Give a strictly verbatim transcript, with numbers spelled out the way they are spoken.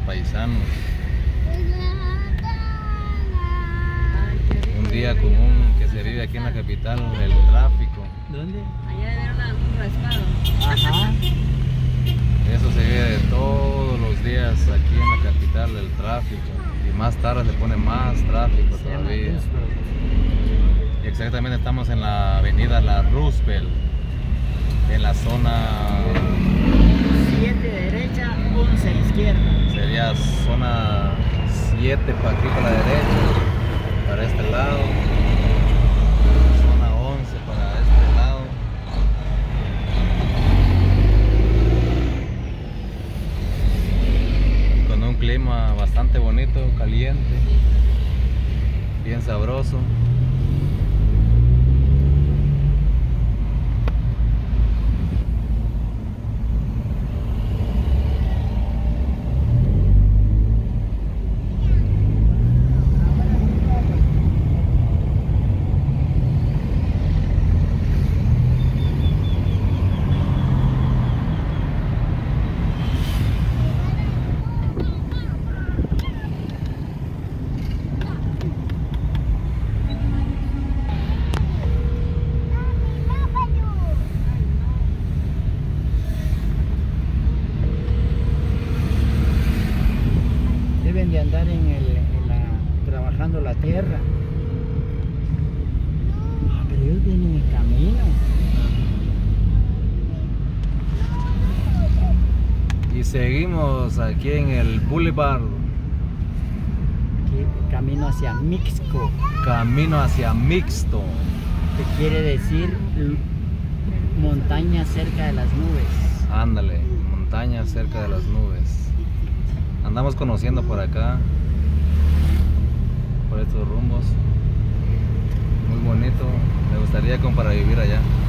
paisanos. Un día común que se vive aquí en la capital, el tráfico. ¿Dónde? Allá debe haber un raspado. Ajá. Eso se vive todos los días aquí en la capital, el tráfico. Y más tarde se pone más tráfico Se llama todavía. Roosevelt. Y exactamente estamos en la avenida La Roosevelt, en la zona, siete derecha, once izquierda. sería zona siete para aquí para la derecha, para este lado, zona once para este lado. Con un clima bastante bonito, caliente, bien sabroso. Deben de andar en el, en la, trabajando la tierra. Ah, pero ellos vienen en camino. Y seguimos aquí en el Boulevard, Aquí, camino hacia Mixco, camino hacia Mixto. que quiere decir l- montaña cerca de las nubes. Ándale, montaña cerca de las nubes. Andamos conociendo por acá, por estos rumbos. Muy bonito, me gustaría como para vivir allá.